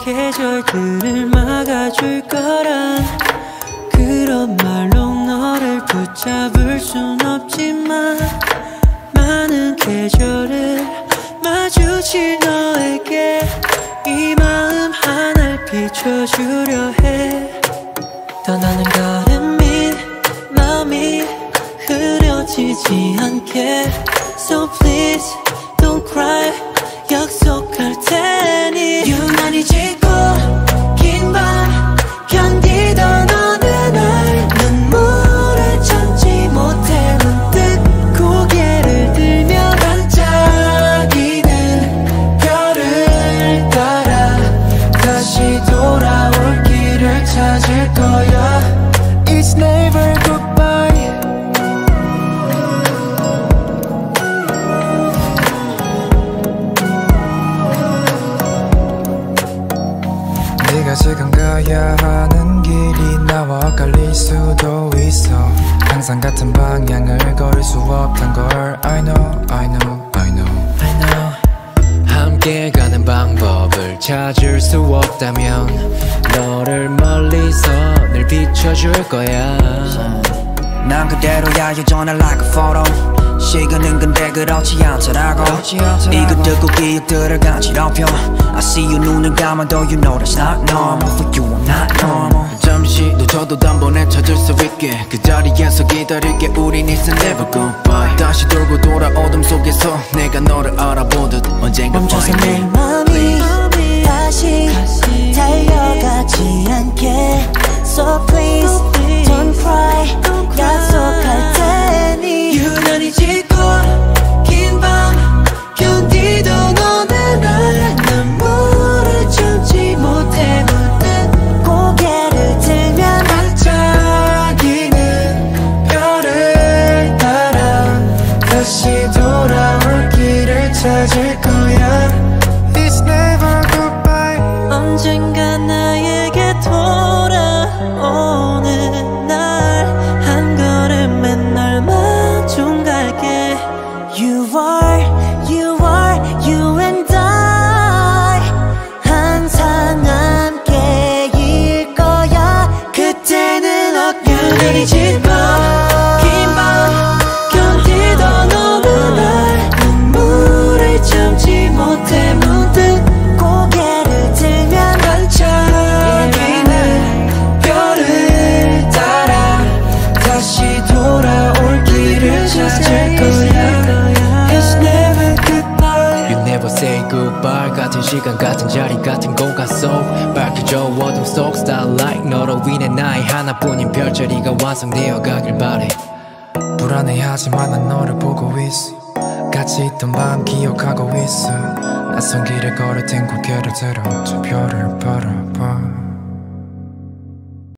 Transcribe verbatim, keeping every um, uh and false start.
계절들을 막아줄 거란 그런 말로 너를 붙잡을 순 없지만 많은 계절을 마주칠 너에게 이 마음 하나를 비춰주려 해. 떠나는 걸음이 마음이 흐려지지 않게 So please don't cry 약속할 테니 유난히 짙고 긴 밤 견디던 어느 날 눈물을 참지 못해 문득 고개를 들며 반짝이는 별을 따라 다시 돌아올 길을 찾을 거야. It's never goodbye. 네가 지금 가야 하는 길이 나와 엇갈릴 수도 있어. 항상 같은 방향을 걸을 수 없단 걸 I know, I know, I know, I know. 함께 가는 방법을 찾을 수 없다면 너를 멀리서 늘 비춰줄 거야. 난 그대로야 여전히 like a photo. 시간은 근데 그렇지 않더라고. 이거 듣고 기억들을 간지럽혀. I see you 눈을 감아도 you know that's not normal. For you I'm not normal. 잠시 놓쳐도 단번에 찾을 수 있게 그 자리에서 기다릴게. 우린 it's never goodbye. 다시 돌고 돌아 어둠 속에서 내가 너를 알아보듯 언젠가 멈춰서 내 맘이 다시 달려가지 않게 So please don't cry 약속할 테니 유난히 짙고 긴 밤 견디던 어느 날 눈물을 참지 못해 문득 고개를 들면 반짝이는 별을 따라 다시 돌아올 길을 찾을 거야. It's never goodbye. 언젠가 나에게 돌아오는 날 한 걸음에 널 마중 갈게. You are, you are, you and I 항상 함께일 거야. 그때는 어연히 짙고 긴 밤 견디던 어느 날 눈물을 참지 못해 문득 고개를 들면 반짝이는 별을 따라 다시 돌아올 길을 찾을 거야. It's never goodbye. You never say goodbye. 같은 시간 같은 자리 같은 공간 속 밝혀져 어둠 속 starlight. 너로 인해 나의 하나뿐인 별자리가 완성되어 가길 바래. 불안해하지만 난 너를 보고 있어. 같이 있던 밤 기억하고 있어. 낯선 길을 걸을 땐 고개를 들어 저 별을 바라봐.